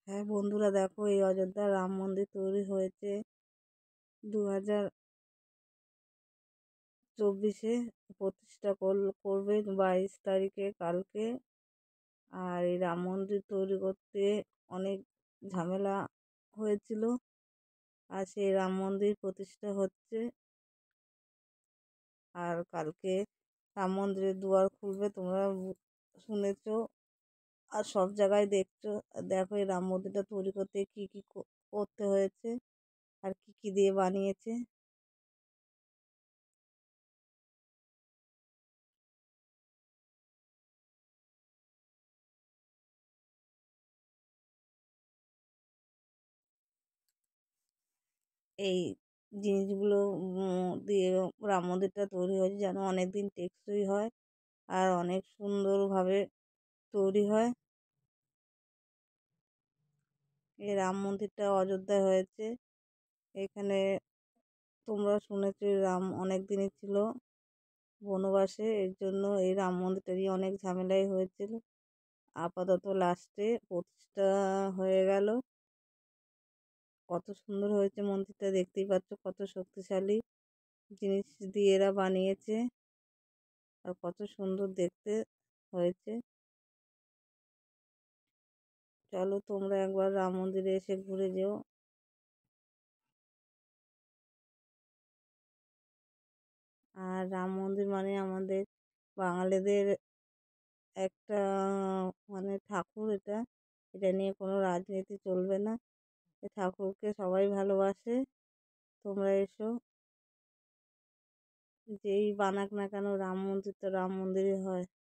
হ্যাঁ বন্ধুরা, দেখো এই অযোধ্যার রাম মন্দির তৈরি হয়েছে 2024-এ। প্রতিষ্ঠা করবে 22 তারিখে, কালকে। আর এই রাম মন্দির তৈরি করতে অনেক ঝামেলা হয়েছিল, আর সেই রাম মন্দির প্রতিষ্ঠা হচ্ছে। আর কালকে রাম মন্দিরের দুয়ার খুলবে, তোমরা শুনেছো আর সব জায়গায় দেখছো। দেখো এই রাম মন্দিরটা তৈরি করতে কি কি করতে হয়েছে আর কি কি দিয়ে বানিয়েছে। এই জিনিসগুলো দিয়ে রাম মন্দিরটা তৈরি হয়েছে যেন অনেক দিন টেকসই হয় আর অনেক সুন্দরভাবে তৈরি হয়। এই রাম মন্দিরটা অযোধ্যায় হয়েছে। এখানে তোমরা শুনেছো রাম অনেক দিনই ছিল বনবাসে, এর জন্য এই রাম মন্দিরটারই অনেক ঝামেলাই হয়েছিল। আপাতত লাস্টে প্রতিষ্ঠা হয়ে গেল। কত সুন্দর হয়েছে মন্দিরটা, দেখতেই পাচ্ছ কত শক্তিশালী জিনিস দিয়ে এরা বানিয়েছে আর কত সুন্দর দেখতে হয়েছে। চলো তোমরা একবার রাম মন্দিরে এসে ঘুরে যেও। আর রাম মন্দির মানে আমাদের বাঙালিদের একটা ঠাকুর। এটা এটা নিয়ে কোনো রাজনীতি চলবে না। এই ঠাকুরকে সবাই ভালোবাসে। তোমরা এসো, যেই বানাক না কেন রাম মন্দির তো রাম মন্দিরই হয়।